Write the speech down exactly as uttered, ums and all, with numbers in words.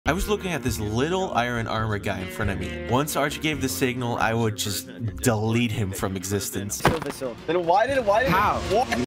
I was looking at this little iron armor guy in front of me. Once Archie gave the signal, I would just delete him from existence. Then why did it? Why did How? It,